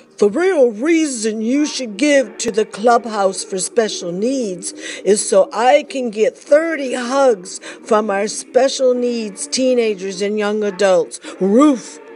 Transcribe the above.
The real reason you should give to the Clubhouse for Special Needs is so I can get 30 hugs from our special needs teenagers and young adults. Roof,